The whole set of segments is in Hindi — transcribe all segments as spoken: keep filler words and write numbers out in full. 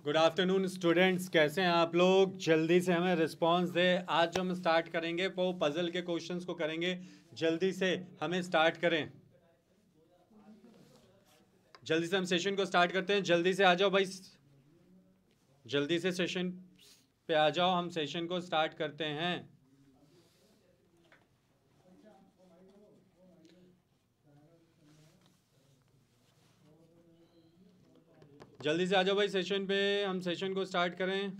गुड आफ्टरनून स्टूडेंट्स, कैसे हैं आप लोग? जल्दी से हमें रिस्पांस दे। आज जो हम स्टार्ट करेंगे वो पजल के क्वेश्चंस को करेंगे। जल्दी से हमें स्टार्ट करें, जल्दी से हम सेशन को स्टार्ट करते हैं। जल्दी से आ जाओ भाई, जल्दी से सेशन पे आ जाओ, हम सेशन को स्टार्ट करते हैं। जल्दी से आ जाओ भाई सेशन पे, हम सेशन को स्टार्ट करें।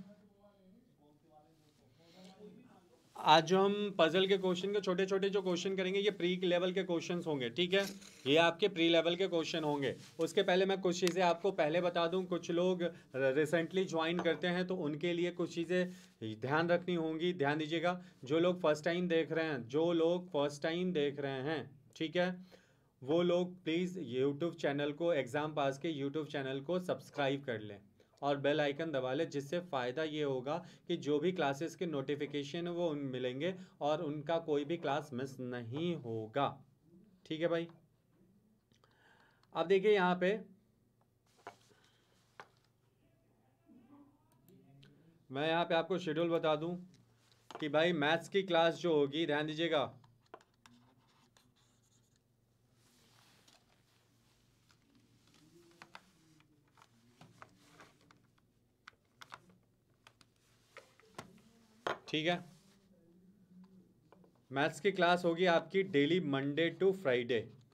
आज जो हम पजल के क्वेश्चन के छोटे छोटे जो क्वेश्चन करेंगे ये प्री लेवल के क्वेश्चंस होंगे, ठीक है। ये आपके प्री लेवल के क्वेश्चन होंगे। उसके पहले मैं कुछ चीज़ें आपको पहले बता दूं। कुछ लोग रिसेंटली ज्वाइन करते हैं तो उनके लिए कुछ चीज़ें ध्यान रखनी होंगी, ध्यान दीजिएगा। जो लोग फर्स्ट टाइम देख रहे हैं जो लोग फर्स्ट टाइम देख रहे हैं ठीक है, वो लोग प्लीज़ यूट्यूब चैनल को, एग्ज़ाम पास के यूट्यूब चैनल को सब्सक्राइब कर लें और बेल आइकन दबा लें, जिससे फ़ायदा ये होगा कि जो भी क्लासेस के नोटिफिकेशन है वो उन मिलेंगे और उनका कोई भी क्लास मिस नहीं होगा, ठीक है भाई। अब देखिए यहाँ पे मैं यहाँ पे आपको शेड्यूल बता दूं कि भाई मैथ्स की क्लास जो होगी, ध्यान दीजिएगा, ठीक है। मैथ्स की क्लास होगी आपकी daily Monday to Friday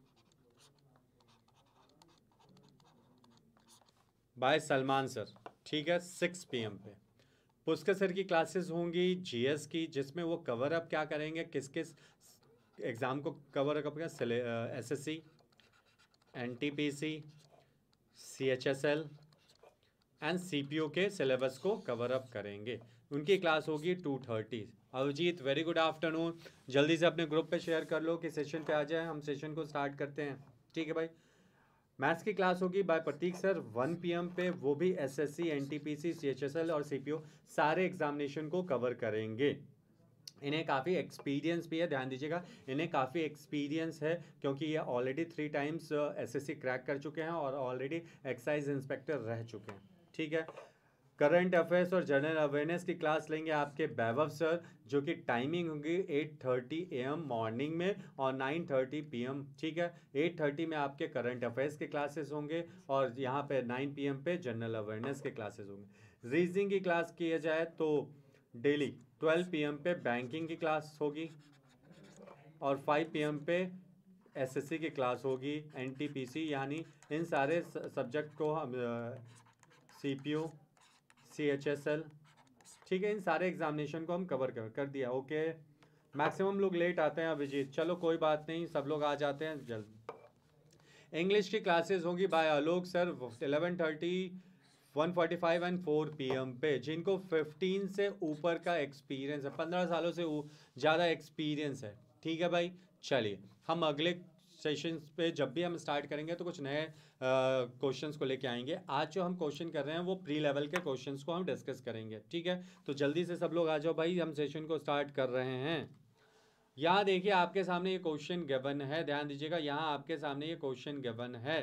by Salman sir, ठीक है, सिक्स पी एम पे। पुष्कर सर की क्लासेस होंगी जीएस की, जिसमें वो कवर अप क्या करेंगे, किस किस एग्ज़ाम को कवर अप करेंगे, S S C, N T P C, C H S L and C P O के सिलेबस को कवर अप करेंगे। उनकी क्लास होगी two thirty. Abhijeet, very good afternoon. जल्दी से अपने ग्रुप पे शेयर कर लो कि सेशन पे आ जाए, हम सेशन को स्टार्ट करते हैं, ठीक है भाई। मैथ्स की क्लास होगी by Prateek sir one P M पे, वो भी S S C, N T P C, C H S L और सी पी ओ सारे एग्जामिनेशन को कवर करेंगे। इन्हें काफ़ी एक्सपीरियंस भी है, ध्यान दीजिएगा, इन्हें काफ़ी एक्सपीरियंस है क्योंकि ये already three times S S C crack कर चुके हैं और ऑलरेडी एक्साइज इंस्पेक्टर रह चुके हैं, ठीक है। करंट अफेयर्स और जनरल अवेयरनेस की क्लास लेंगे आपके वैभव सर, जो कि टाइमिंग होगी eight thirty A M morning में और नाइन थर्टी पी एम, ठीक है। एट थर्टी में आपके करंट अफेयर्स के क्लासेस होंगे और यहाँ पे नाइन पी एम पे जनरल अवेयरनेस के क्लासेस होंगे। रीजनिंग की क्लास किया जाए तो डेली ट्वेल्व पी एम पे बैंकिंग की क्लास होगी और फाइव पी एम पे एस एस सी की क्लास होगी, एन टी पी सी, यानी इन सारे सब्जेक्ट को हम C P O, C H S L, ठीक है, इन सारे एग्जामिनेशन को हम कवर कर कर दिया। ओके, मैक्सिमम लोग लेट आते हैं अभिजीत, चलो कोई बात नहीं, सब लोग आ जाते हैं जल्द। इंग्लिश की क्लासेस होगी by Alok sir eleven thirty, one forty five and four P M पे। जिनको फिफ्टीन से ऊपर का एक्सपीरियंस है, पंद्रह सालों से ज़्यादा एक्सपीरियंस है, ठीक है भाई। चलिए हम अगले सेशन पे जब भी हम स्टार्ट करेंगे तो कुछ नए क्वेश्चंस को लेके आएंगे। आज जो हम क्वेश्चन कर रहे हैं वो प्री लेवल के क्वेश्चंस को हम डिस्कस करेंगे, ठीक है। तो जल्दी से सब लोग आ जाओ भाई, हम सेशन को स्टार्ट कर रहे हैं। यहाँ देखिए आपके सामने ये क्वेश्चन गिवन है, ध्यान दीजिएगा, यहाँ आपके सामने ये क्वेश्चन गिवन है,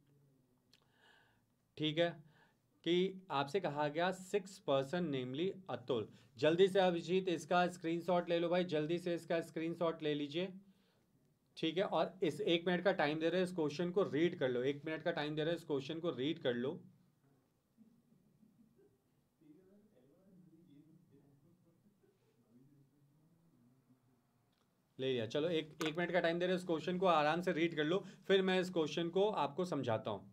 ठीक है, कि आपसे कहा गया सिक्स पर्सन नेमली अतुल। जल्दी से अभिजीत इसका स्क्रीनशॉट ले लो भाई, जल्दी से इसका स्क्रीनशॉट ले लीजिए, ठीक है। और इस एक मिनट का टाइम दे रहे हैं, इस क्वेश्चन को रीड कर लो, एक मिनट का टाइम दे रहे हैं, इस क्वेश्चन को रीड कर लो। ले लिया, चलो एक एक मिनट का टाइम दे रहे हैं, इस क्वेश्चन को आराम से रीड कर लो, फिर मैं इस क्वेश्चन को आपको समझाता हूं।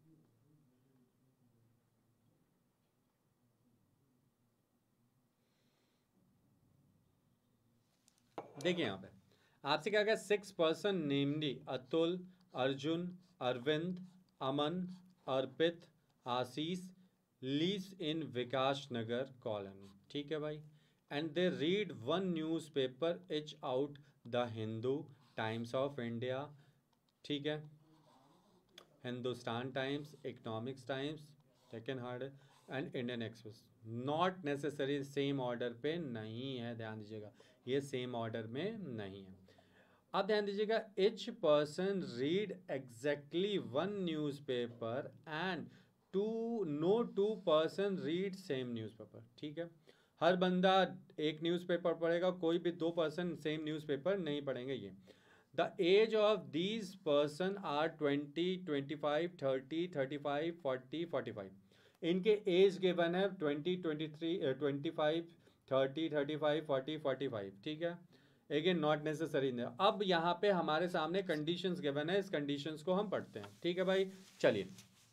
देखिए यहाँ पे आपसे क्या कहा, six person namely Atul, Arjun, Arvind, Aman, Arpit, Ashish lives in Vikas Nagar colony, ठीक है भाई, and they read one news paper each out, the Hindu, Times of India, ठीक है, Hindustan Times, Economics Times, Deccan Herald and Indian Express. Not necessary same order पे नहीं है, ध्यान दीजिएगा, ये सेम ऑर्डर में नहीं है। अब ध्यान दीजिएगा, each person read exactly one newspaper and to no two person read same newspaper, ठीक है, हर बंदा एक न्यूज़पेपर पढ़ेगा, कोई भी दो पर्सन सेम न्यूज़पेपर नहीं पढ़ेंगे। ये the age of these person are twenty, twenty five, thirty, thirty five, forty, forty five. इनके एज गिवन है twenty, twenty three, twenty five, thirty, thirty five, forty, forty five, ठीक है। Again not necessary. अब यहाँ पे हमारे सामने कंडीशंस गिवन है, इस कंडीशंस को हम पढ़ते हैं, ठीक है भाई। चलिए,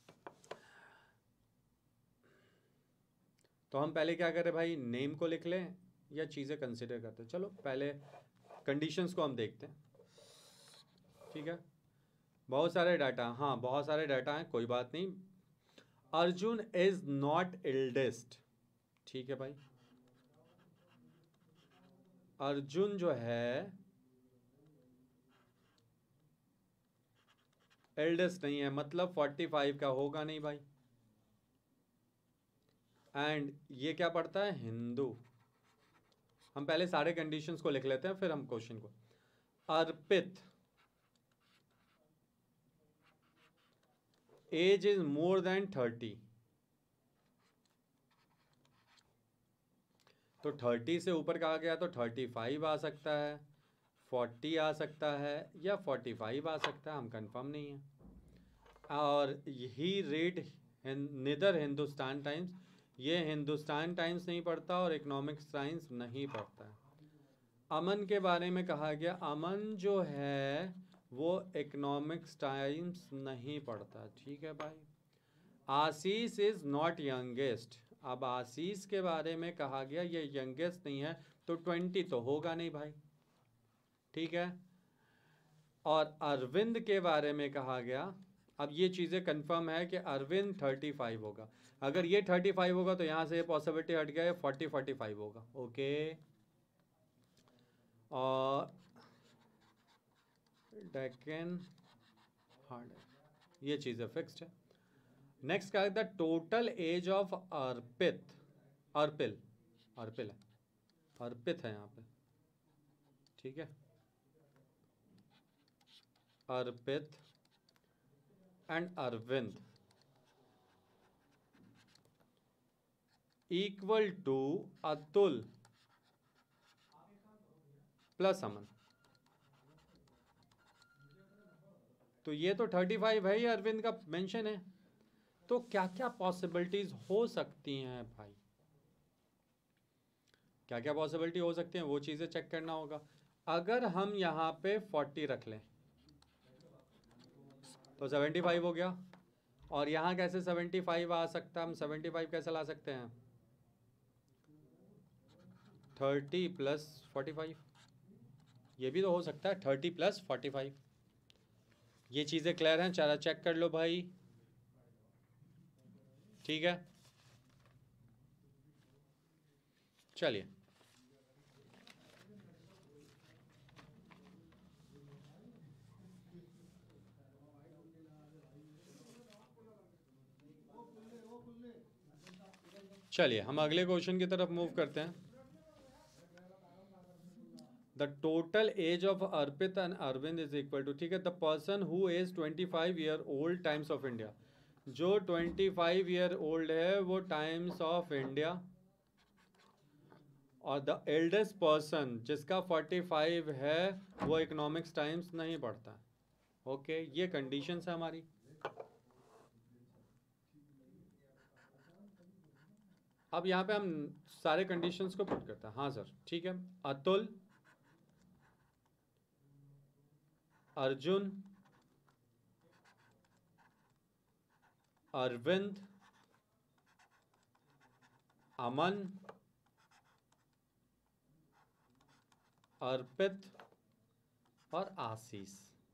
तो हम पहले क्या करें भाई, नेम को लिख लें या चीज़ें कंसिडर करते हैं। चलो पहले कंडीशंस को हम देखते हैं, ठीक है। बहुत सारे डाटा, हाँ बहुत सारे डाटा हैं, कोई बात नहीं। अर्जुन इज नॉट एल्डेस्ट, ठीक है भाई। अर्जुन जो है एल्डेस्ट नहीं है, मतलब फोर्टी फाइव का होगा नहीं भाई। एंड ये क्या पढ़ता है, हिंदू। हम पहले सारे कंडीशंस को लिख लेते हैं, फिर हम क्वेश्चन को। Arpit age is more than thirty, तो थर्टी से ऊपर कहा गया तो थर्टी फाइव आ सकता है, फोर्टी आ सकता है, या फोर्टी फाइव आ सकता है, हम कंफर्म नहीं है। और यही रेट निदर हिंदुस्तान टाइम्स, ये हिंदुस्तान टाइम्स नहीं पढ़ता और इकोनॉमिक्स टाइम्स नहीं पढ़ता है। अमन के बारे में कहा गया, अमन जो है वो इकोनॉमिक्स टाइम्स नहीं पढ़ता, ठीक है भाई। आशीष इज नॉट यंगेस्ट, अब आशीष के बारे में कहा गया ये यंगेस्ट नहीं है, तो ट्वेंटी तो होगा नहीं भाई, ठीक है। और अरविंद के बारे में कहा गया, अब ये चीज़ें कंफर्म है कि अरविंद थर्टी फाइव होगा। अगर ये थर्टी फाइव होगा तो यहाँ से ये पॉसिबिलिटी हट गया, फोर्टी, फोर्टी फाइव होगा, ओके। और डेक्कन हार्ड, ये चीज़ें फिक्स्ड है। नेक्स्ट क्या है, the total age of Arpit, Arpil, Arpil है, अर्पित है यहाँ पे, ठीक है। Arpit and Arvind equal to Atul plus Aman, तो ये तो थर्टी फाइव है ही, अरविंद का मेंशन है। तो क्या क्या पॉसिबिलिटीज हो सकती हैं भाई, क्या क्या पॉसिबिलिटी हो सकती हैं वो चीज़ें चेक करना होगा। अगर हम यहाँ पे फोर्टी रख लें तो सेवेंटी फाइव हो गया, और यहाँ कैसे सेवेंटी फाइव आ सकता है, हम सेवेंटी फाइव कैसे ला सकते हैं, थर्टी प्लस फोर्टी फाइव, ये भी तो हो सकता है, थर्टी प्लस फोर्टी फाइव। ये चीज़ें क्लियर हैं, चला चेक कर लो भाई, ठीक है। चलिए, चलिए हम अगले क्वेश्चन की तरफ मूव करते हैं। The total age of Arpit and Arvind is equal to, ठीक है, the person who is twenty five year old Times of India, जो ट्वेंटी फाइव ईयर ओल्ड है वो टाइम्स ऑफ इंडिया, और द एल्डेस्ट पर्सन जिसका फोर्टी फाइव है वो इकोनॉमिक्स टाइम्स नहीं पढ़ता, ओके। ये कंडीशंस है हमारी। अब यहाँ पे हम सारे कंडीशंस को पुट करते हैं, हाँ सर, ठीक है। अतुल, अर्जुन, अरविंद, अमन, अर्पित और आशीष,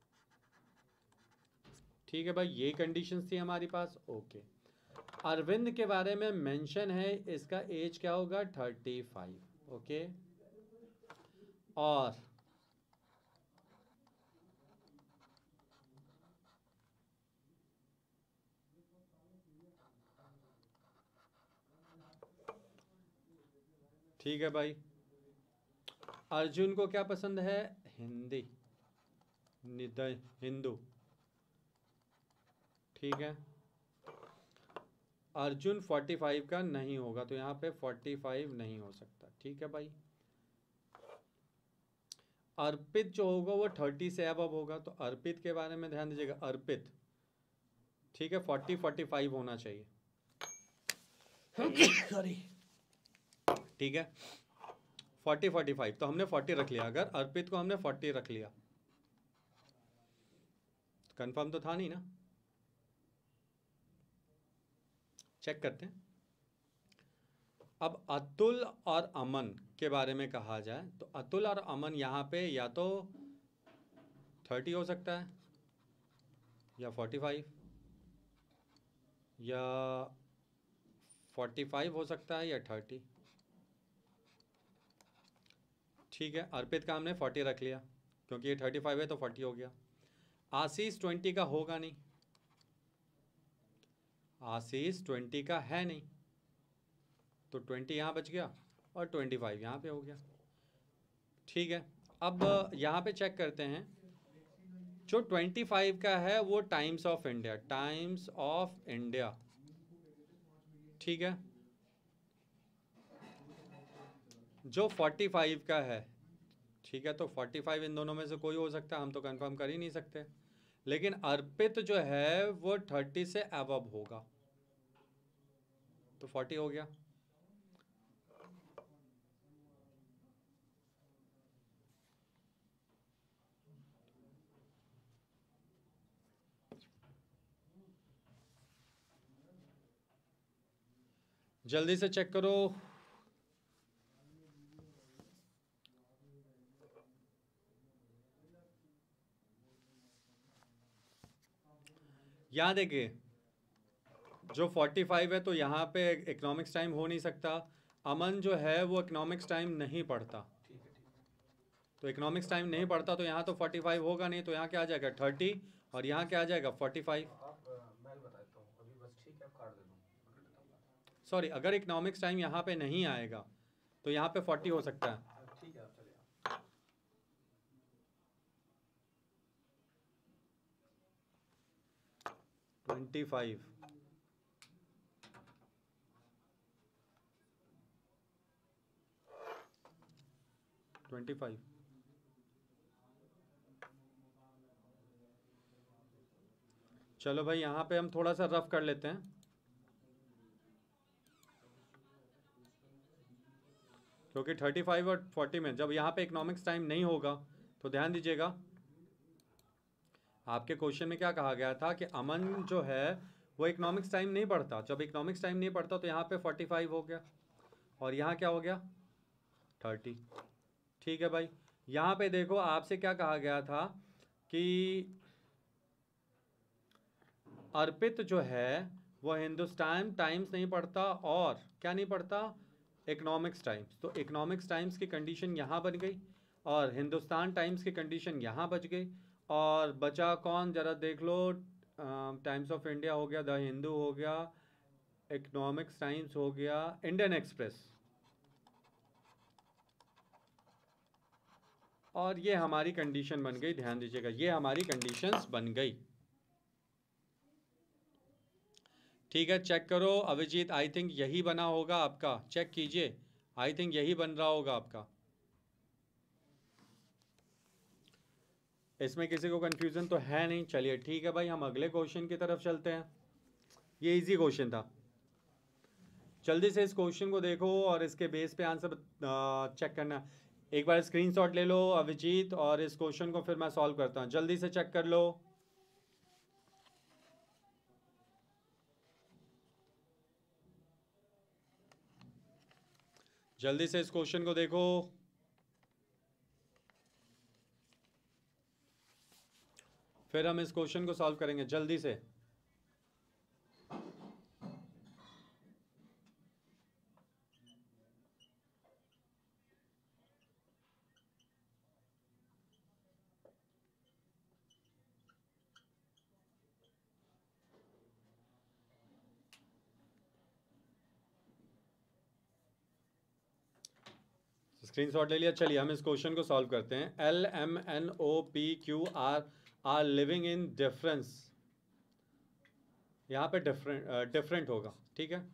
ठीक है भाई, ये कंडीशंस थी हमारे पास, ओके। अरविंद के बारे में मेंशन है, इसका एज क्या होगा, थर्टी फाइव, ओके। और ठीक है भाई, अर्जुन को क्या पसंद है, हिंदी, निदय हिंदू, ठीक है। अर्जुन फोर्टी फाइव का नहीं होगा, तो यहाँ पे फोर्टी फाइव नहीं हो सकता। ठीक है भाई। अर्पित जो होगा वो थर्टी से अबव होगा, तो अर्पित के बारे में ध्यान दीजिएगा। अर्पित ठीक है, फोर्टी फोर्टी फाइव होना चाहिए। ठीक है, फोर्टी फोर्टी फाइव, तो हमने फोर्टी रख लिया। अगर अर्पित को हमने फोर्टी रख लिया, कंफर्म तो था नहीं ना, चेक करते हैं। अब अतुल और अमन के बारे में कहा जाए तो अतुल और अमन यहाँ पे या तो थर्टी हो सकता है, या फोर्टी फाइव, या फोर्टी फाइव हो सकता है, या थर्टी। ठीक है, अर्पित का हमने फोर्टी रख लिया, क्योंकि ये थर्टी फाइव है तो फोर्टी हो गया। आशीष ट्वेंटी का होगा नहीं, आशीष ट्वेंटी का है नहीं, तो ट्वेंटी यहाँ बच गया और ट्वेंटी फाइव यहाँ पे हो गया। ठीक है, अब यहाँ पे चेक करते हैं। जो ट्वेंटी फाइव का है वो Times of India, Times of India. ठीक है, जो फोर्टी फाइव का है, ठीक है, तो फोर्टी फाइव इन दोनों में से कोई हो सकता है, हम तो कंफर्म कर ही नहीं सकते। लेकिन अर्पित जो है वो थर्टी से अबव होगा, तो फोर्टी हो गया। जल्दी से चेक करो। यहाँ देखिए, जो फोर्टी फाइव है तो यहाँ पे इकोनॉमिक्स टाइम हो नहीं सकता। अमन जो है वो इकोनॉमिक्स टाइम नहीं पढ़ता, तो इकोनॉमिक्स टाइम नहीं पढ़ता, तो यहाँ तो फोर्टी फाइव होगा नहीं, तो यहाँ क्या आ जाएगा थर्टी, और यहाँ क्या आ जाएगा फोर्टी फाइव। सॉरी, अगर इकोनॉमिक्स टाइम यहाँ पे नहीं आएगा तो यहाँ पे फोर्टी हो सकता है। ट्वेंटी फाइव, ट्वेंटी फाइव, चलो भाई यहाँ पे हम थोड़ा सा रफ कर लेते हैं, क्योंकि थर्टी फाइव और फोर्टी में जब यहाँ पे इकोनॉमिक्स टाइम नहीं होगा, तो ध्यान दीजिएगा आपके क्वेश्चन में क्या कहा गया था कि अमन जो है वो इकोनॉमिक्स टाइम नहीं पढ़ता। जब इकोनॉमिक्स टाइम नहीं पढ़ता तो यहाँ पे फोर्टी फाइव हो गया, और यहाँ क्या हो गया थर्टी। ठीक है भाई, यहाँ पे देखो आपसे क्या कहा गया था कि अर्पित जो है वो हिंदुस्तान टाइम्स नहीं पढ़ता, और क्या नहीं पढ़ता, इकोनॉमिक्स टाइम्स। तो इकोनॉमिक्स टाइम्स की कंडीशन यहाँ बन गई, और हिंदुस्तान टाइम्स की कंडीशन यहाँ बच गई, और बचा कौन जरा देख लो। टाइम्स ऑफ इंडिया हो गया, द हिंदू हो गया, इकोनॉमिक्स टाइम्स हो गया, इंडियन एक्सप्रेस, और ये हमारी कंडीशन बन गई। ध्यान दीजिएगा, ये हमारी कंडीशंस बन गई। ठीक है, चेक करो अभिजीत, आई थिंक यही बना होगा आपका, चेक कीजिए, आई थिंक यही बन रहा होगा आपका। इसमें किसी को कंफ्यूजन तो है नहीं। चलिए ठीक है भाई, हम अगले क्वेश्चन की तरफ चलते हैं। ये इजी क्वेश्चन था, जल्दी से इस क्वेश्चन को देखो और इसके बेस पे आंसर चेक करना। एक बार स्क्रीनशॉट ले लो अभिजीत, और इस क्वेश्चन को फिर मैं सॉल्व करता हूँ। जल्दी से चेक कर लो। जल्दी से इस क्वेश्चन को देखो, फिर हम इस क्वेश्चन को सॉल्व करेंगे। जल्दी से स्क्रीनशॉट ले लिया। चलिए हम इस क्वेश्चन को सॉल्व करते हैं। L M N O P Q R are living in difference, यहाँ पे डिफरेंट डिफरेंट होगा, ठीक है।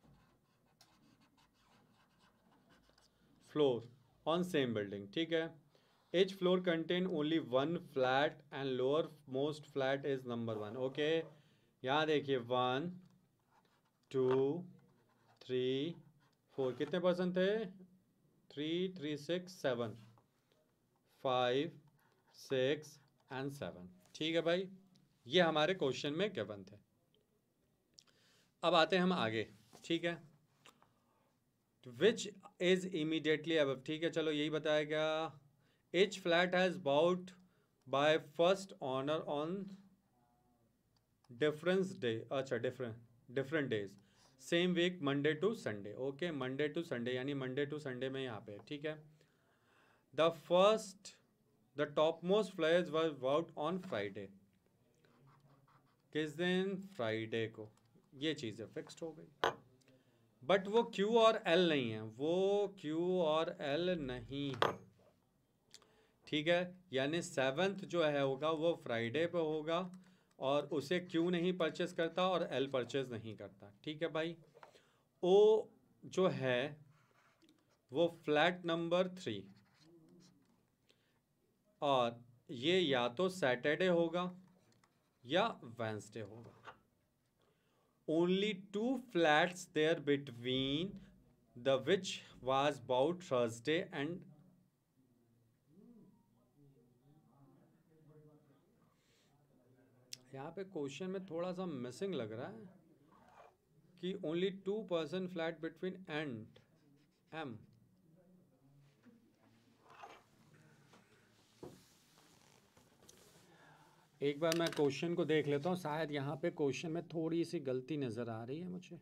फ्लोर ऑन सेम बिल्डिंग, ठीक है। Each floor contain only one flat and lower most flat is number one, okay. यहाँ देखिए वन टू थ्री फोर, कितने पर्सन थे? Three three six seven, five six and seven, ठीक है भाई। ये हमारे क्वेश्चन में गिवन थे। अब आते हैं हम आगे, ठीक है। विच इज इमीडिएटली अबव, ठीक है, चलो यही बताया गया। Each flat has bought by first owner on difference day, अच्छा different different days same week Monday to Sunday, okay. Monday to Sunday यानी मंडे टू संडे में यहाँ पे, ठीक है। The first the top most floors were bought on Friday, किस दिन? फ्राइडे को। ये चीज़ें फिक्स्ड हो गई। बट वो क्यू और एल नहीं है, वो क्यू और एल नहीं है, ठीक है। यानी सेवन्थ जो है होगा वो फ्राइडे पे होगा और उसे क्यू नहीं परचेस करता और एल परचेस नहीं करता, ठीक है भाई। ओ जो है वो फ्लैट नंबर थ्री, और ये या तो सैटरडे होगा या वेंसडे होगा। Only two flats there between the which was about Thursday and, यहाँ पे क्वेश्चन में थोड़ा सा मिसिंग लग रहा है कि only two person flat between and M. एक बार मैं क्वेश्चन को देख लेता हूँ, शायद यहाँ पे क्वेश्चन में थोड़ी सी गलती नज़र आ रही है मुझे।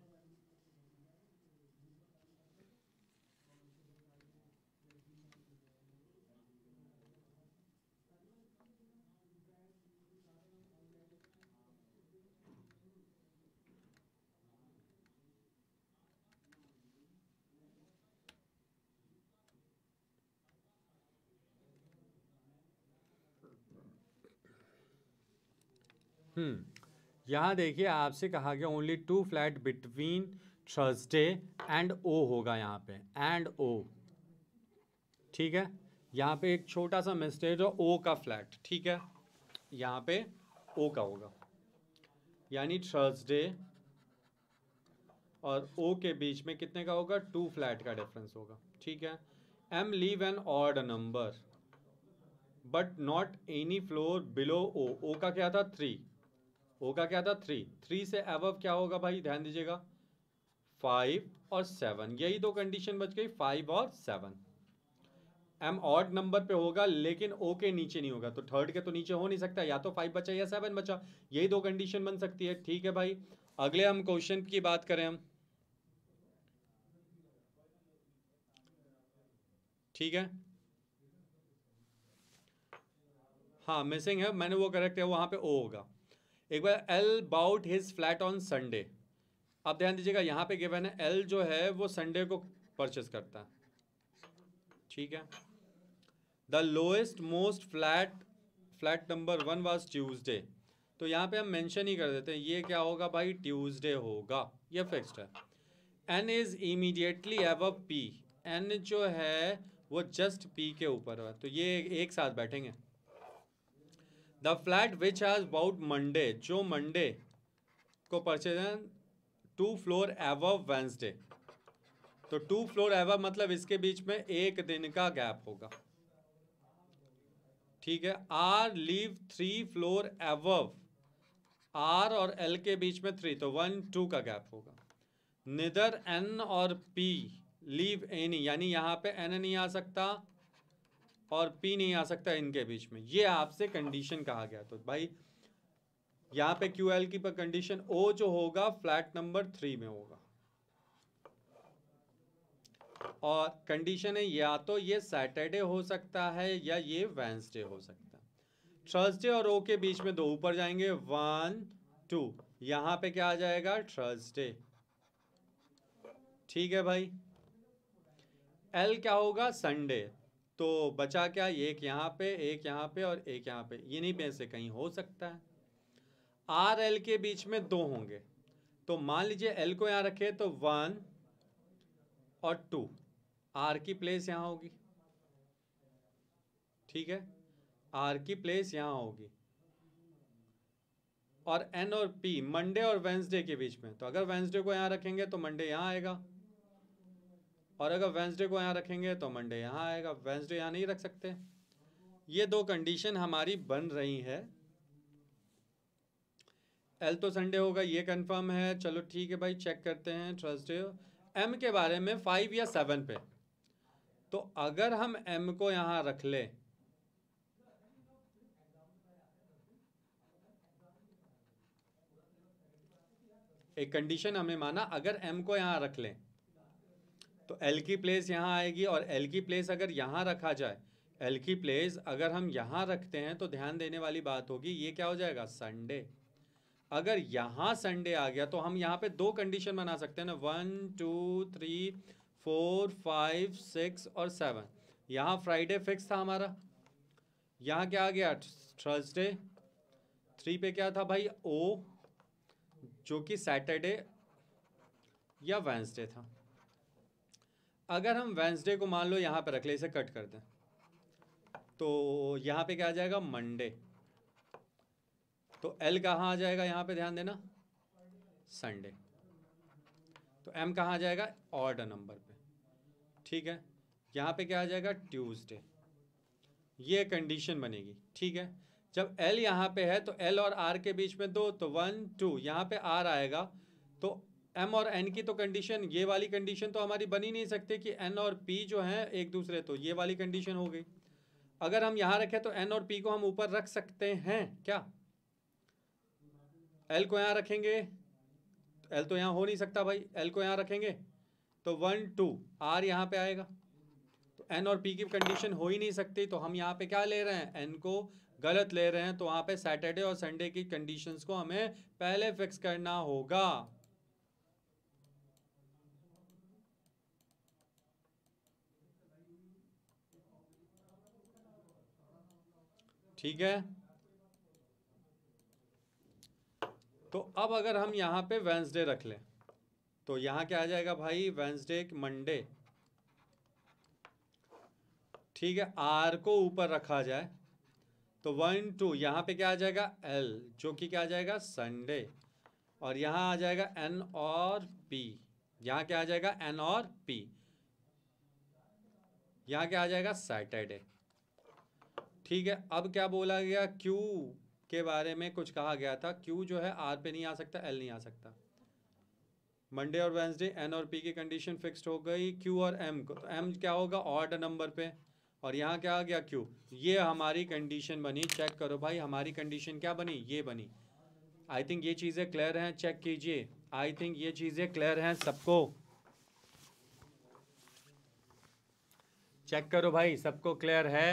हम्म यहाँ देखिए आपसे कहा गया only two flat between Thursday and O होगा यहाँ पे, एंड ओ, ठीक है। यहाँ पे एक छोटा सा मिस्टेक है, ओ का फ्लैट, ठीक है। यहाँ पे ओ का होगा, यानी थर्सडे और ओ के बीच में कितने का होगा? टू फ्लैट का डिफरेंस होगा, ठीक है। M live an odd number but not any floor below O, O का क्या था? थ्री, ओ का क्या था? थ्री, थ्री से अबव क्या होगा भाई? ध्यान दीजिएगा, फाइव और सेवन, यही दो कंडीशन बच गई, फाइव और सेवन। एम ऑड नंबर पे होगा लेकिन ओ के नीचे नहीं होगा, तो थर्ड के तो नीचे हो नहीं सकता, या तो फाइव बचा या सेवन बचा, यही दो कंडीशन बन सकती है, ठीक है भाई। अगले हम क्वेश्चन की बात करें हम, ठीक है। हाँ मिसिंग है, मैंने वो करेक्ट है, वहां पे ओ होगा। एक बार L bought his flat on Sunday, अब ध्यान दीजिएगा यहाँ पे गिवन है एल जो है वो संडे को परचेस करता है, ठीक है। The lowest most flat flat number one was Tuesday, तो यहाँ पे हम मेंशन ही कर देते हैं, ये क्या होगा भाई? ट्यूसडे होगा, ये फिक्स्ड है। N is immediately above P, N जो है वो जस्ट पी के ऊपर है, तो ये एक साथ बैठेंगे। The flat which has about Monday, जो मंडे को परचेज है टू फ्लोर अबव वेंसडे, तो टू फ्लोर अबव मतलब इसके बीच में एक दिन का गैप होगा, ठीक है। R live three floor above, R और एल के बीच में थ्री, तो वन टू का गैप होगा। निदर एन और पी लीव एनी, यानी यहाँ पे एन नहीं आ सकता और पी नहीं आ सकता इनके बीच में, ये आपसे कंडीशन कहा गया। तो भाई यहाँ पे क्यू एल की कंडीशन ओ जो होगा फ्लैट नंबर थ्री में होगा, और कंडीशन है या तो ये सैटरडे हो सकता है या ये वेंसडे हो सकता है। थर्सडे और ओ के बीच में दो ऊपर जाएंगे, वन टू, यहां पे क्या आ जाएगा? थर्सडे, ठीक है भाई। एल क्या होगा? संडे, तो बचा क्या? एक यहाँ पे, एक यहाँ पे और एक यहाँ पे, इन्हीं में से कहीं हो सकता है। आर एल के बीच में दो होंगे, तो मान लीजिए एल को यहाँ रखे तो वन और टू, आर की प्लेस यहाँ होगी, ठीक है, आर की प्लेस यहाँ होगी, और एन और पी मंडे और वेंसडे के बीच में। तो अगर वेंसडे को यहाँ रखेंगे तो मंडे यहाँ आएगा, और अगर वेंसडे को यहाँ रखेंगे तो मंडे यहाँ आएगा। वेंसडे यहाँ नहीं रख सकते। ये दो कंडीशन हमारी बन रही है। एल तो संडे होगा, ये कंफर्म है। चलो ठीक है भाई, चेक करते हैं थर्सडे। एम के बारे में फाइव या सेवन पे, तो अगर हम एम को यहाँ रख ले, एक कंडीशन हमने माना, अगर एम को यहाँ रख लें तो एल की प्लेस यहाँ आएगी, और एल की प्लेस अगर यहाँ रखा जाए, एल की प्लेस अगर हम यहाँ रखते हैं तो ध्यान देने वाली बात होगी, ये क्या हो जाएगा, संडे। अगर यहाँ संडे आ गया तो हम यहाँ पे दो कंडीशन बना सकते हैं ना, one two three four five six और सेवन। यहाँ फ्राइडे फिक्स था हमारा, यहाँ क्या आ गया, थर्सडे। थ्री पे क्या था भाई, ओ, जो कि सैटरडे या वेंसडे था। अगर हम वेंसडे को मान लो यहाँ पे रख ले, इसे कट कर दें, तो यहाँ पे क्या आ जाएगा, मंडे। तो एल कहाँ आ जाएगा, यहाँ पे ध्यान देना, संडे। तो एम कहाँ आ जाएगा, ऑड नंबर पे, ठीक है। यहाँ पे क्या आ जाएगा, ट्यूसडे। ये कंडीशन बनेगी, ठीक है। जब एल यहाँ पे है तो एल और आर के बीच में दो, तो वन टू, यहाँ पे आर आएगा, तो एम और एन की तो कंडीशन, ये वाली कंडीशन तो हमारी बन ही नहीं सकती कि एन और पी जो है एक दूसरे, तो ये वाली कंडीशन हो गई। अगर हम यहाँ रखें तो एन और पी को हम ऊपर रख सकते हैं क्या, एल को यहाँ रखेंगे, एल तो यहाँ हो नहीं सकता भाई, एल को यहाँ रखेंगे तो वन टू, आर यहाँ पे आएगा, तो एन और पी की कंडीशन हो ही नहीं सकती। तो हम यहाँ पे क्या ले रहे हैं, एन को गलत ले रहे हैं, तो वहाँ पे सैटरडे और संडे की कंडीशंस को हमें पहले फिक्स करना होगा। ठीक है, तो अब अगर हम यहाँ पे वेंसडे रख लें तो यहाँ क्या आ जाएगा भाई, वेंसडे मंडे, ठीक है। आर को ऊपर रखा जाए तो वन टू, यहाँ पे क्या आ जाएगा, एल, जो कि क्या आ जाएगा, संडे, और यहाँ आ जाएगा एन और पी, यहाँ क्या आ जाएगा, एन और पी, यहाँ क्या आ जाएगा, सैटरडे, ठीक है। अब क्या बोला गया, क्यू के बारे में कुछ कहा गया था, क्यू जो है आर पे नहीं आ सकता, एल नहीं आ सकता। मंडे और वेंसडे एन और पी की कंडीशन फिक्स्ड हो गई, क्यू और एम को, तो एम क्या होगा, ऑड नंबर पे, और यहाँ क्या आ गया, क्यू। ये हमारी कंडीशन बनी, चेक करो भाई हमारी कंडीशन क्या बनी, ये बनी। आई थिंक ये चीज़ें क्लियर हैं, चेक कीजिए। आई थिंक ये चीज़ें क्लियर हैं सबको, चेक करो भाई, सबको क्लियर है।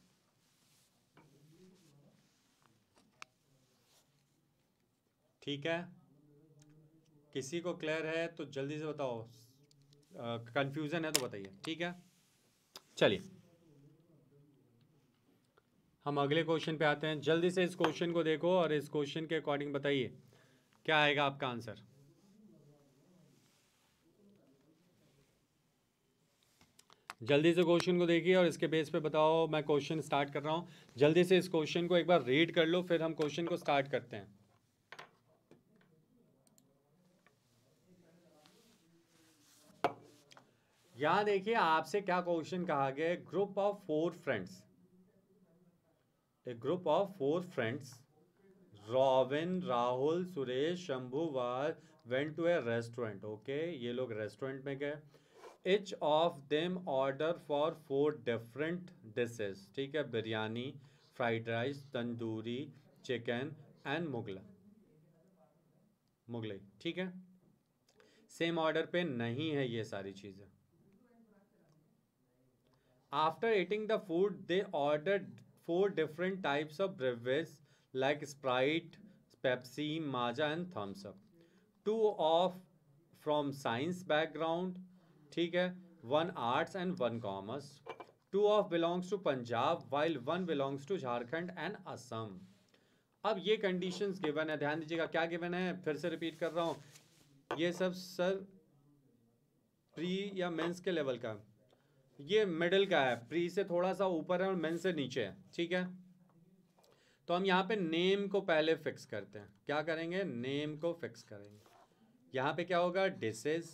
ठीक है, किसी को क्लियर है तो जल्दी से बताओ, कंफ्यूजन है तो बताइए, ठीक है। चलिए हम अगले क्वेश्चन पे आते हैं। जल्दी से इस क्वेश्चन को देखो और इस क्वेश्चन के अकॉर्डिंग बताइए क्या आएगा आपका आंसर। जल्दी से क्वेश्चन को देखिए और इसके बेस पे बताओ। मैं क्वेश्चन स्टार्ट कर रहा हूँ, जल्दी से इस क्वेश्चन को एक बार रीड कर लो, फिर हम क्वेश्चन को स्टार्ट करते हैं। यहां देखिए आपसे क्या क्वेश्चन कहा गया है, group of four friends, a group of four friends, Robin, Rahul, Suresh, Shambhu were went to a restaurant. Okay, ये लोग रेस्टोरेंट में गए। Each of them order for four different dishes, ठीक है, biryani, fried rice, tandoori chicken and मुगला मुगलई, ठीक है। सेम ऑर्डर पे नहीं है ये सारी चीजें। After eating the food they order four different types of beverage like Sprite, Pepsi, Maaza and Thums Up. Two of from science background, ठीक है, one arts and one commerce. Two of belongs to Punjab while one belongs to Jharkhand and Assam. अब ये कंडीशंस गिवन है, ध्यान दीजिएगा क्या गिवन है, फिर से रिपीट कर रहा हूँ। ये सब सर प्री या मेंस के लेवल का, ये मिडिल का है, प्री से थोड़ा सा ऊपर है और मेंस से नीचे है, ठीक है। तो हम यहाँ पे नेम को पहले फिक्स करते हैं। क्या करेंगे? नेम को फिक्स करेंगे। यहाँ पे क्या होगा? डिसेज,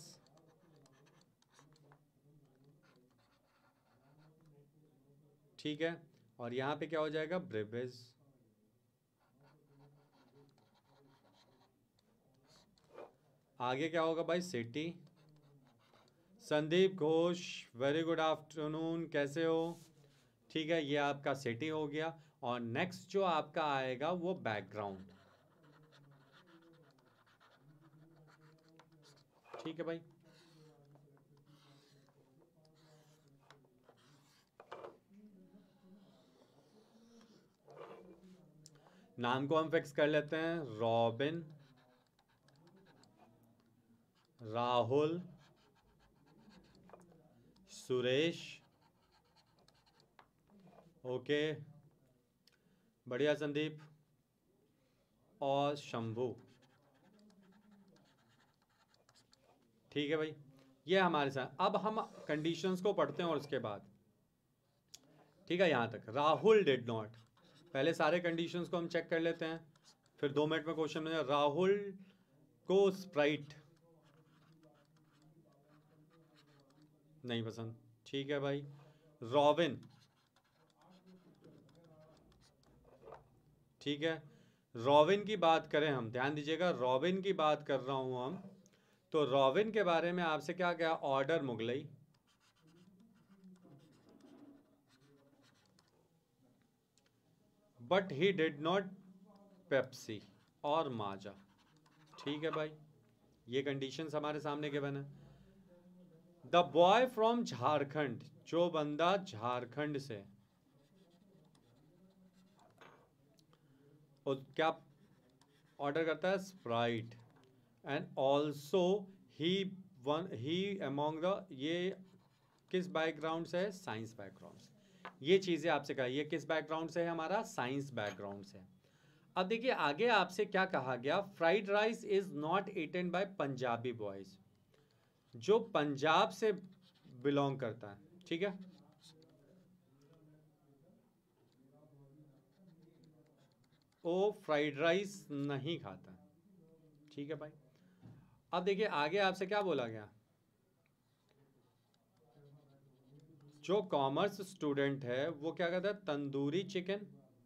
ठीक है। और यहाँ पे क्या हो जाएगा? ब्रेवेज। आगे क्या होगा भाई? City. Sandeep Ghosh, very good afternoon, कैसे हो? ठीक है, ये आपका सिटी हो गया। और नेक्स्ट जो आपका आएगा वो बैकग्राउंड, ठीक है भाई। नाम को हम फिक्स कर लेते हैं, रॉबिन, राहुल, सुरेश, ओके, बढ़िया संदीप, और शंभू, ठीक है भाई। ये हमारे साथ। अब हम कंडीशंस को पढ़ते हैं और उसके बाद, ठीक है, यहाँ तक राहुल डिड नॉट। पहले सारे कंडीशंस को हम चेक कर लेते हैं, फिर दो मिनट में क्वेश्चन में। राहुल को स्प्राइट नहीं पसंद, ठीक है भाई। रॉबिन, ठीक है। रॉबिन की बात करें हम, ध्यान दीजिएगा, रॉबिन की बात कर रहा हूं हम, तो रॉबिन के बारे में आपसे क्या क्या? Order Mughlai, but he did not Pepsi और माजा, ठीक है भाई। ये कंडीशंस हमारे सामने गिवन है। द बॉय फ्रॉम झारखंड, जो बंदा झारखंड से, और क्या ऑर्डर करता है? Sprite. And also he one he among the, ये किस बैकग्राउंड से है? साइंस बैकग्राउंड से। ये चीज़ें आपसे कहा, ये किस बैकग्राउंड से है? हमारा साइंस बैकग्राउंड से। अब देखिए आगे आपसे क्या कहा गया? Fried rice is not eaten by Punjabi boys, जो पंजाब से बिलोंग करता है, ठीक है। वो फ्राइड राइस नहीं खाता, ठीक है भाई। अब देखिए आगे आपसे क्या बोला गया? जो कॉमर्स स्टूडेंट है वो क्या करता है? तंदूरी चिकन,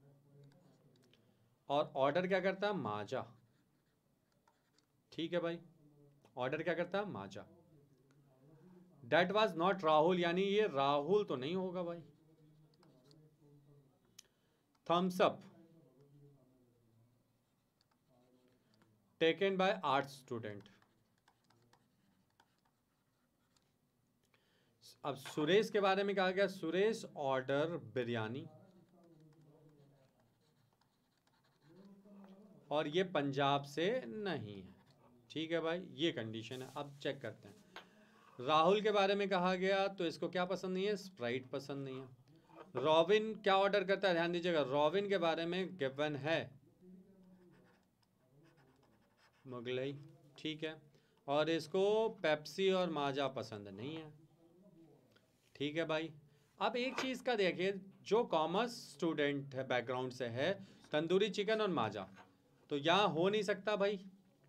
और ऑर्डर क्या करता है? माजा, ठीक है भाई। ऑर्डर क्या करता है? Maaza. That was not Rahul, यानी ये राहुल तो नहीं होगा भाई। Thums Up taken by arts student. अब सुरेश के बारे में कहा गया, सुरेश ऑर्डर बिरयानी, और ये पंजाब से नहीं है, ठीक है भाई। ये कंडीशन है। अब चेक करते हैं। राहुल के बारे में कहा गया, तो इसको क्या पसंद नहीं है? स्प्राइट पसंद नहीं है। रॉबिन क्या ऑर्डर करता है? ध्यान दीजिएगा, रॉबिन के बारे में गिवन है मुगलई, ठीक है। और इसको पेप्सी और माजा पसंद नहीं है, ठीक है भाई। अब एक चीज़ का देखिए, जो कॉमर्स स्टूडेंट है बैकग्राउंड से है, तंदूरी चिकन और माजा, तो यहाँ हो नहीं सकता भाई।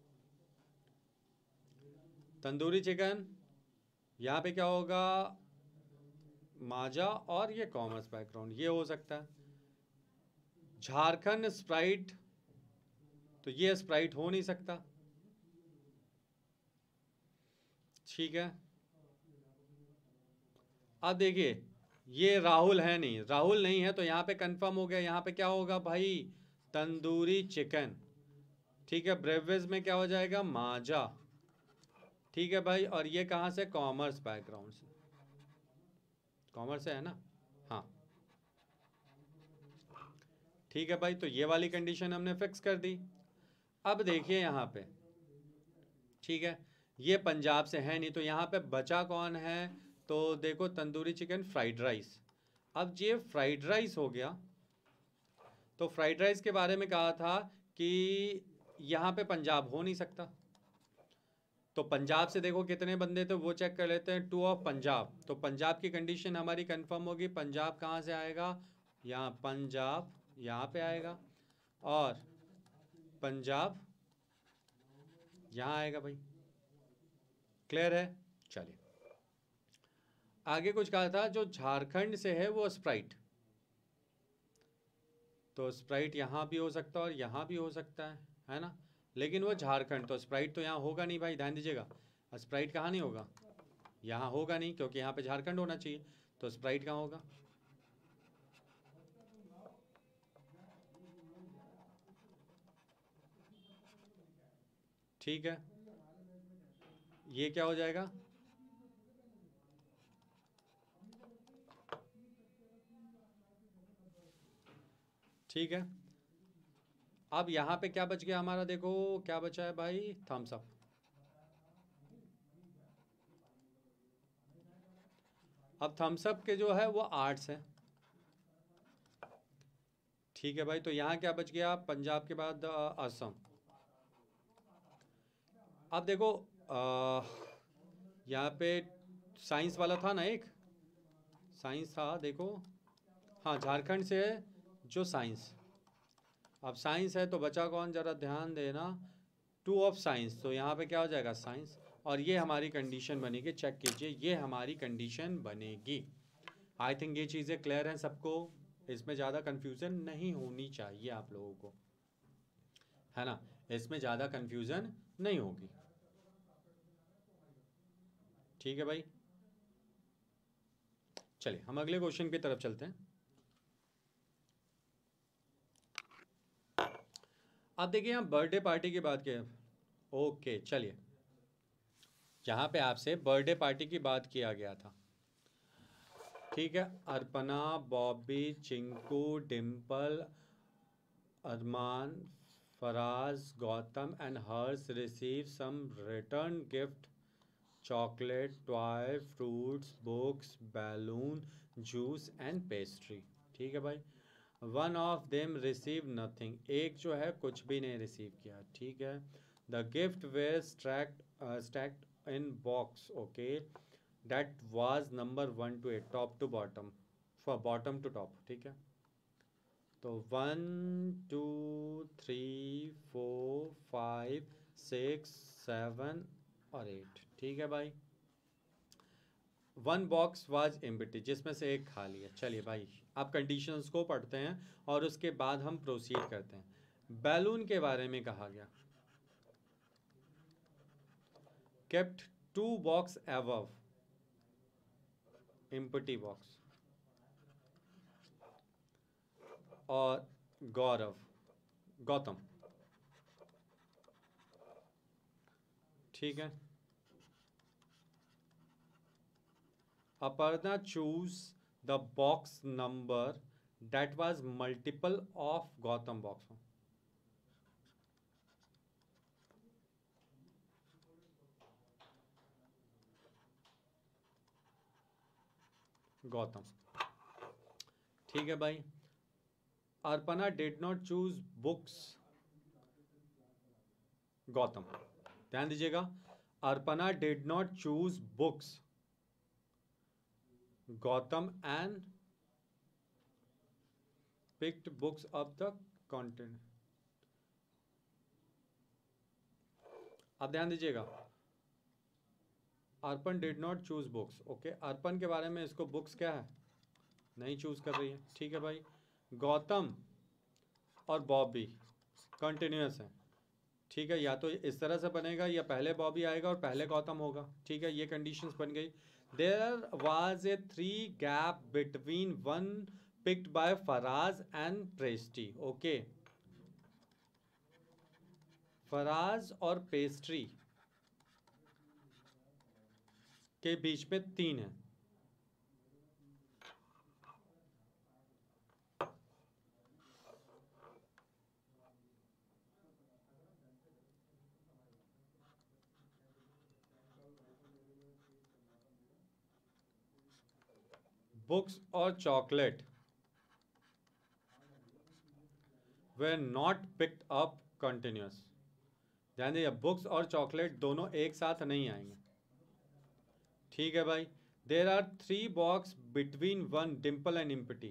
तंदूरी चिकन, यहाँ पे क्या होगा? माजा, और ये कॉमर्स बैकग्राउंड, ये हो सकता है। झारखंड स्प्राइट, तो ये स्प्राइट हो नहीं सकता, ठीक है। अब देखिए ये राहुल है नहीं, राहुल नहीं है, तो यहाँ पे कंफर्म हो गया। यहाँ पे क्या होगा भाई? तंदूरी चिकन, ठीक है। ब्रेवेज में क्या हो जाएगा? माजा, ठीक है भाई। और ये कहाँ से? कॉमर्स बैकग्राउंड से, कॉमर्स से है ना, हाँ, ठीक है भाई। तो ये वाली कंडीशन हमने फिक्स कर दी। अब देखिए यहाँ पे, ठीक है, ये पंजाब से है नहीं, तो यहाँ पे बचा कौन है? तो देखो, तंदूरी चिकन, फ्राइड राइस। अब ये फ्राइड राइस हो गया, तो फ्राइड राइस के बारे में कहा था कि यहाँ पे पंजाब हो नहीं सकता, तो पंजाब से देखो कितने बंदे थे वो चेक कर लेते हैं, टू ऑफ पंजाब। तो पंजाब की कंडीशन हमारी कंफर्म होगी। पंजाब कहाँ से आएगा, यहाँ पंजाब यहाँ पे आएगा, और पंजाब यहाँ आएगा भाई। क्लियर है? चलिए आगे कुछ कहा था, जो झारखंड से है वो स्प्राइट, तो स्प्राइट यहाँ भी हो सकता है और यहाँ भी हो सकता है, है ना। लेकिन वो झारखंड, तो स्प्राइट तो यहाँ होगा नहीं भाई, ध्यान दीजिएगा। स्प्राइट कहाँ नहीं होगा, यहाँ होगा नहीं, क्योंकि यहाँ पे झारखंड होना चाहिए, तो स्प्राइट कहाँ होगा। ठीक है, ये क्या हो जाएगा, ठीक है। अब यहाँ पे क्या बच गया हमारा, देखो क्या बचा है भाई, थम्स अप। अब थम्स अप के जो है वो आर्ट्स है, ठीक है भाई। तो यहाँ क्या बच गया, पंजाब के बाद असम। अब देखो यहाँ पे साइंस वाला था ना, एक साइंस था, देखो हाँ झारखंड से है जो साइंस। अब साइंस है तो बचा कौन, जरा ध्यान देना, टू ऑफ साइंस, तो यहाँ पे क्या हो जाएगा साइंस, और ये हमारी कंडीशन बनेगी, चेक कीजिए ये हमारी कंडीशन बनेगी। आई थिंक ये चीज़ें क्लियर हैं सबको, इसमें ज़्यादा कन्फ्यूज़न नहीं होनी चाहिए आप लोगों को, है ना, इसमें ज़्यादा कन्फ्यूज़न नहीं होगी। ठीक है भाई, चलिए हम अगले क्वेश्चन की तरफ चलते हैं। अब देखिए यहाँ बर्थडे पार्टी की बात की, ओके चलिए, जहाँ पे आपसे बर्थडे पार्टी की बात किया गया था, ठीक है। Arpana, Bobby, Chinku, Dimple, Arman, Faraz, Gautam and Harsh receive some return gift, chocolate, toy, fruits, books, balloon, juice and pastry. ठीक है भाई। One of them receive nothing, एक जो है कुछ भी नहीं रिसीव किया, ठीक है। The gift were stacked stacked in box, okay, that was number one two eight, top to bottom, for bottom to top, ठीक है। तो one two three four five six seven और एट, ठीक है भाई। वन बॉक्स वाज एम्प्टी, जिसमें से एक खाली है। चलिए भाई आप कंडीशंस को पढ़ते हैं और उसके बाद हम प्रोसीड करते हैं। बैलून के बारे में कहा गया, kept two box above, empty box. और गौरव, गौतम, ठीक है। Aparna choose the box number that was multiple of Gautam box. Gautam, ठीक है भाई। Arpana did not choose books, Gautam, ध्यान दीजिएगा, Arpana did not choose books, Gautam and picked books of the content। अब ध्यान दीजिएगा, Arpan did not choose books, okay, Arpan के बारे में इसको बुक्स क्या है, नहीं चूज कर रही है, ठीक है भाई। गौतम और बॉबी कंटिन्यूस है, ठीक है, या तो इस तरह से बनेगा या पहले बॉबी आएगा और पहले गौतम होगा, ठीक है, ये कंडीशंस बन गई। There was a three gap between one picked by Faraz and pastry, okay, Faraz और पेस्ट्री के बीच में तीन है, बुक्स और chocolate were not picked up continuous, ध्यान दीजिए, बुक्स और चॉकलेट दोनों एक साथ नहीं आएंगे। ठीक है भाई। There are three box between one Dimple and empty.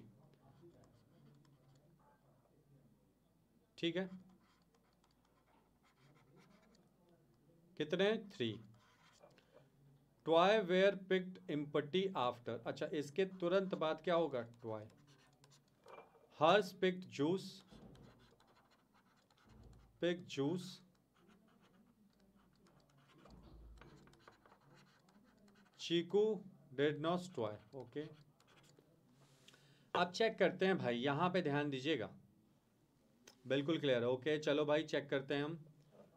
ठीक है, कितने? Three. Toy were picked empty after. अच्छा, इसके तुरंत बाद क्या होगा? Toy. Harsh picked juice, pick juice. Chiku did not toy. Okay, अब चेक करते हैं भाई, यहां पे ध्यान दीजिएगा, बिल्कुल क्लियर है। ओके चलो भाई, चेक करते हैं हम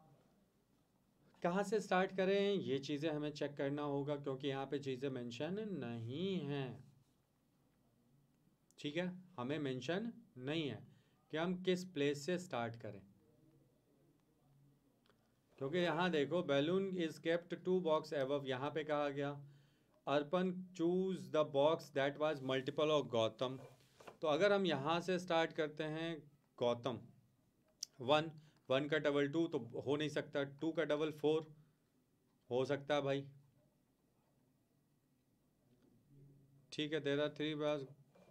कहाँ से स्टार्ट करें। ये चीज़ें हमें चेक करना होगा क्योंकि यहाँ पे चीज़ें मेंशन नहीं हैं। ठीक है, हमें मेंशन नहीं है कि हम किस प्लेस से स्टार्ट करें, क्योंकि यहाँ देखो balloon is kept two box above, यहाँ पे कहा गया Arpan choose the box that was multiple of Gautam. तो अगर हम यहाँ से स्टार्ट करते हैं गौतम, वन, वन का डबल टू तो हो नहीं सकता, टू का डबल फोर हो सकता है भाई। ठीक है, देर आर थ्री बार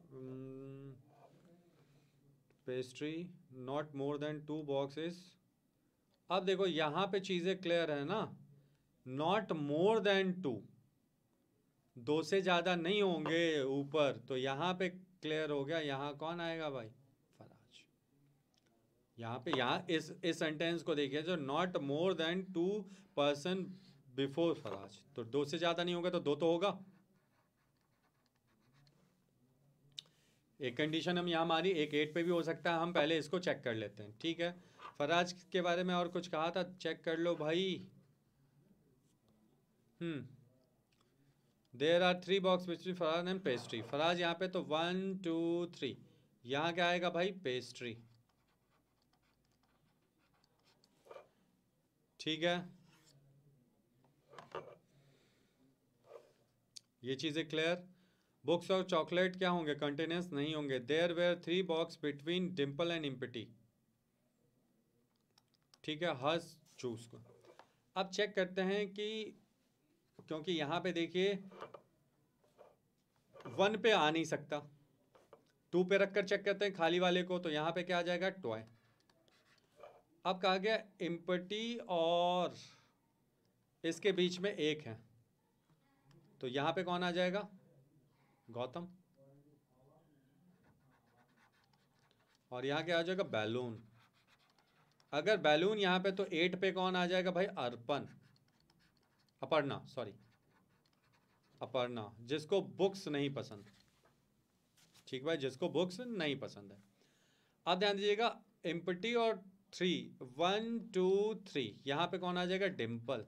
pastry not more than two boxes. अब देखो यहाँ पे चीज़ें क्लियर है ना, नॉट मोर देन टू, दो से ज़्यादा नहीं होंगे ऊपर, तो यहाँ पे क्लियर हो गया। यहाँ कौन आएगा भाई? फराज। यहाँ पे, यहाँ इस इस सेंटेंस को देखिए, जो not more than two person before Faraz, तो दो से ज़्यादा नहीं होगा तो दो तो होगा। एक कंडीशन हम यहाँ हमारी एक एट पे भी हो सकता है, हम पहले इसको चेक कर लेते हैं। ठीक है, फराज के बारे में और कुछ कहा था, चेक कर लो भाई। Hmm there are three box between Faraz and pastry. Faraz यहाँ पे तो वन टू थ्री, यहाँ क्या आएगा भाई? पेस्ट्री। ठीक है, ये चीज़ें क्लियर। बुक्स और चॉकलेट क्या होंगे? कंटिन्यूस नहीं होंगे। There were three box between Dimple and empty. ठीक है, हर्ष चूज को। अब चेक करते हैं कि, क्योंकि यहाँ पे देखिए वन पे आ नहीं सकता, टू पे रखकर चेक करते हैं खाली वाले को, तो यहाँ पे क्या आ जाएगा? टॉय। अब कहा गया इम्पटी और इसके बीच में एक है, तो यहाँ पे कौन आ जाएगा? गौतम। और यहाँ क्या आ जाएगा? बैलून। अगर बैलून यहाँ पे तो एट पे कौन आ जाएगा भाई? अर्पण, अपर्णा, सॉरी अपर्णा, जिसको बुक्स नहीं पसंद। ठीक भाई, जिसको बुक्स नहीं पसंद है। अब ध्यान दीजिएगा, इम्पटी और थ्री, वन टू थ्री, यहां पे कौन आ जाएगा? डिम्पल।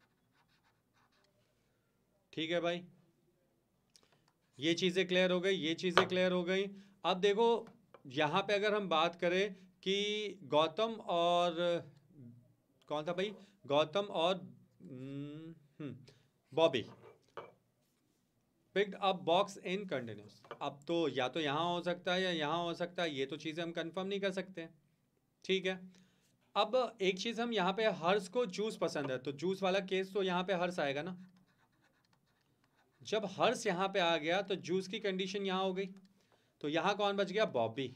ठीक है भाई, ये चीजें क्लियर हो गई, ये चीजें क्लियर हो गई। अब देखो यहां पे अगर हम बात करें कि गौतम और कौन था भाई? गौतम और Bobby picked up box in continuous. अब तो या तो यहां हो सकता है या यहां हो सकता है, ये तो चीजें हम कंफर्म नहीं कर सकते। ठीक है, अब एक चीज हम यहाँ पे हर्ष को जूस पसंद है, तो जूस वाला केस तो यहाँ पे हर्ष आएगा ना। जब हर्ष यहाँ पे आ गया तो जूस की कंडीशन यहाँ हो गई, तो यहाँ कौन बच गया? बॉबी।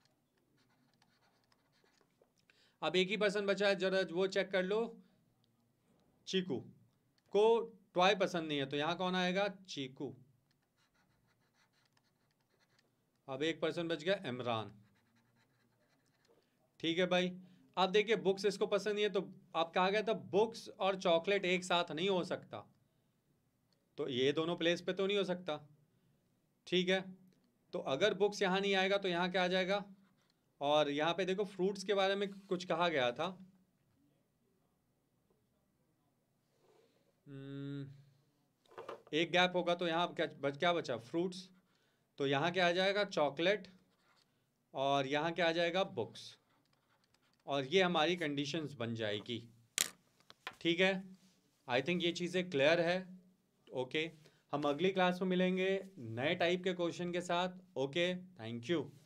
अब एक ही पर्सन बचा है, जरा वो चेक कर लो। चीकू को टॉय पसंद नहीं है, तो यहाँ कौन आएगा? चीकू। अब एक पर्सन बच गया, इमरान। ठीक है भाई, अब देखिए बुक्स इसको पसंद नहीं है, तो अब कहा गया था बुक्स और चॉकलेट एक साथ नहीं हो सकता, तो ये दोनों प्लेस पे तो नहीं हो सकता। ठीक है, तो अगर बुक्स यहाँ नहीं आएगा तो यहाँ क्या आ जाएगा? और यहाँ पे देखो फ्रूट्स के बारे में कुछ कहा गया था, एक गैप होगा, तो यहाँ क्या बच क्या बचा? फ्रूट्स। तो यहाँ क्या आ जाएगा? चॉकलेट। और यहाँ क्या आ जाएगा? बुक्स। और ये हमारी कंडीशंस बन जाएगी। ठीक है, आई थिंक ये चीज़ें क्लियर है। ओके, हम अगली क्लास में मिलेंगे नए टाइप के क्वेश्चन के साथ। Okay, thank you.